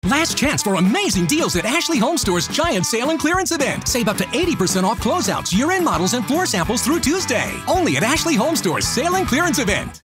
Last chance for amazing deals at Ashley Home Store's giant sale and clearance event. Save up to 80% off closeouts, year-end models, and floor samples through Tuesday. Only at Ashley Home Store's sale and clearance event.